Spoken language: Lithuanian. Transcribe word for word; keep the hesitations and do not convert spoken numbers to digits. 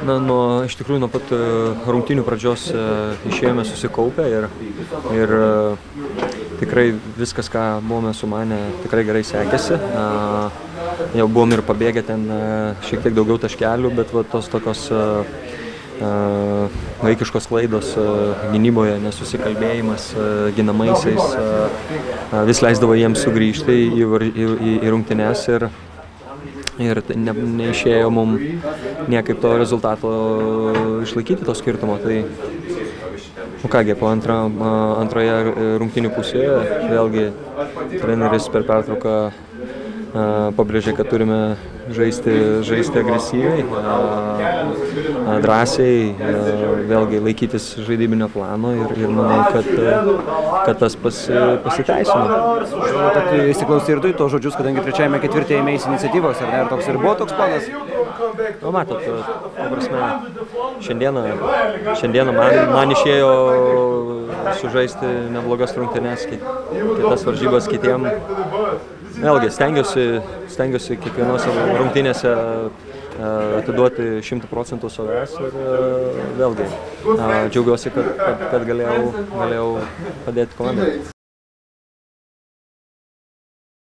Na, nuo, iš tikrųjų, nuo pat rungtynių pradžios išėjome susikaupę ir, ir tikrai viskas, ką buvome sumanę, tikrai gerai sekėsi. Jau buvom ir pabėgę ten šiek tiek daugiau taškelių, bet va, tos tokios vaikiškos klaidos gynyboje, nesusikalbėjimas ginamaisiais vis leisdavo jiems sugrįžti į, į, į, į rungtynes ir ir ne, neišėjo mums niekaip to rezultato išlaikyti to skirtumo. Tai, nu kągi, po antra, antroje rungtynių pusėje vėlgi treneris per pertrauką pabrėžė, kad turime žaisti, žaisti agresyviai, drąsiai, vėlgi laikytis žaidybinio plano ir, ir manau, kad, kad tas pasi, pasiteisino. Tad įsiklausai ir tu į to žodžius, kadangi trečiajame ketvirtyje ėmėsi iniciatyvos, ar ne? Ar toks ir buvo toks planas? Nu, matot, ta prasme, šiandieną, šiandieną man, man išėjo sužaisti neblogas rungtynes, kitas varžybas kitiem. Vėlgi, stengiuosi, stengiuosi kiekvienose rungtynėse atiduoti šimtą procentų savęs ir vėlgi džiaugiuosi, kad, kad, kad galėjau, galėjau padėti komandai.